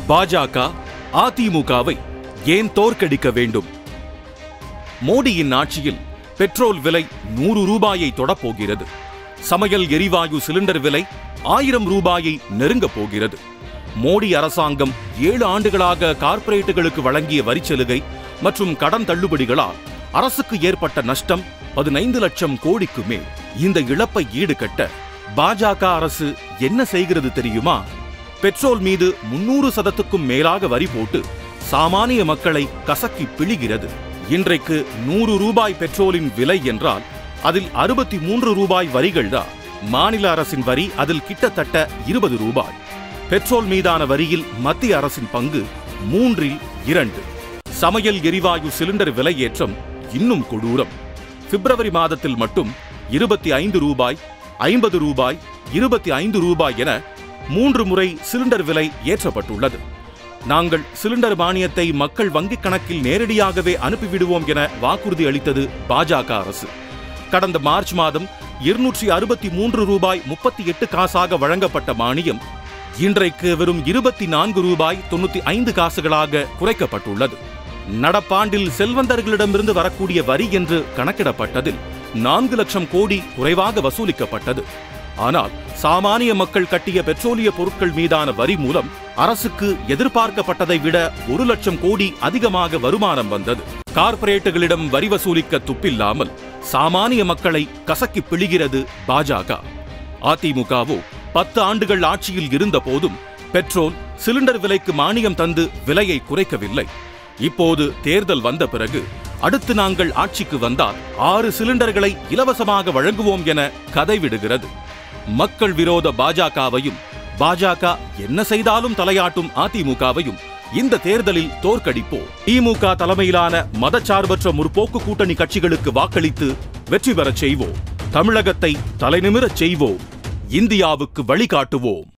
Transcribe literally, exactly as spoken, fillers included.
பாஜக அதிமுகவை ஏன் தோற்கடிக்க வேண்டும்? மோடியின் ஆட்சியில் பெட்ரோல் விலை நூறு ரூபாயை தொடப்போகிறது. சமையல் எரிவாயு சிலிண்டர் விலை ஆயிரம் ரூபாயை நெருங்கப் போகிறது. மோடி அரசாங்கம் ஏழு ஆண்டுகளாக கார்ப்பரேட்டுகளுக்கு வழங்கிய வரிச்சலுகை மற்றும் கடன் தள்ளுபடிகளால் அரசுக்கு ஏற்பட்ட நஷ்டம் பதினைந்து லட்சம் கோடிக்கு மேல். இந்த இழப்பை ஈடுகட்ட பாஜக அரசு என்ன செய்கிறது தெரியுமா? பெட்ரோல் மீது முன்னூறு சதத்துக்கும் மேலாக வரி போட்டு சாமானிய மக்களை கசக்கி பிழிகிறது. இன்றைக்கு நூறு ரூபாய் பெட்ரோலின் விலை என்றால் அதில் அறுபத்தி மூன்று ரூபாய் வரிகள் தான். மாநில அரசின் வரி அதில் கிட்டத்தட்ட இருபது ரூபாய். பெட்ரோல் மீதான வரியில் மத்திய அரசின் பங்கு மூன்றில் இரண்டு. சமையல் எரிவாயு சிலிண்டர் விலை ஏற்றம் இன்னும் கொடூரம். பிப்ரவரி மாதத்தில் மட்டும் இருபத்தி ஐந்து ரூபாய், ஐம்பது ரூபாய், இருபத்தி ஐந்து ரூபாய் என மூன்று முறை சிலிண்டர் விலை ஏற்றப்பட்டுள்ளது. நாங்கள் சிலிண்டர் மானியத்தை மக்கள் வங்கிக் கணக்கில் நேரடியாகவே அனுப்பிவிடுவோம் என வாக்குறுதி அளித்தது பாஜக அரசு. கடந்த மார்ச் மாதம் இருநூற்றி அறுபத்தி மூன்று ரூபாய் முப்பத்தி எட்டு காசாக வழங்கப்பட்ட மானியம் இன்றைக்கு வெறும் இருபத்தி நான்கு ரூபாய் தொண்ணூத்தி ஐந்து காசுகளாக குறைக்கப்பட்டுள்ளது. நடப்பாண்டில் செல்வந்தர்களிடமிருந்து வரக்கூடிய வரி என்று கணக்கிடப்பட்டதில் நான்கு லட்சம் கோடி குறைவாக வசூலிக்கப்பட்டது. ஆனால் சாமானிய மக்கள் கட்டிய பெட்ரோலிய பொருட்கள் மீதான வரி மூலம் அரசுக்கு எதிர்பார்க்கப்பட்டதை விட ஒரு லட்சம் கோடி அதிகமாக வருமானம் வந்தது. கார்ப்பரேட்டுகளிடம் வரி வசூலிக்க துப்பில்லாமல் சாமானிய மக்களை கசக்கி பிழிகிறது பாஜக. அதிமுகவோ பத்து ஆண்டுகள் ஆட்சியில் இருந்த போதும் பெட்ரோல் சிலிண்டர் விலைக்கு மானியம் தந்து விலையை குறைக்கவில்லை. இப்போது தேர்தல் வந்த பிறகு அடுத்து நாங்கள் ஆட்சிக்கு வந்தால் ஆறு சிலிண்டர்களை இலவசமாக வழங்குவோம் என கதை விடுகிறது. மக்கள் விரோத பாஜகவையும் பாஜக என்ன செய்தாலும் தலையாட்டும் அதிமுகவையும் இந்த தேர்தலில் தோற்கடிப்போம். திமுக தலைமையிலான மதச்சார்பற்ற முற்போக்கு கூட்டணி கட்சிகளுக்கு வாக்களித்து வெற்றி பெறச் செய்வோம். தமிழகத்தை தலைநிமிரச் செய்வோம். இந்தியாவுக்கு வழிகாட்டுவோம்.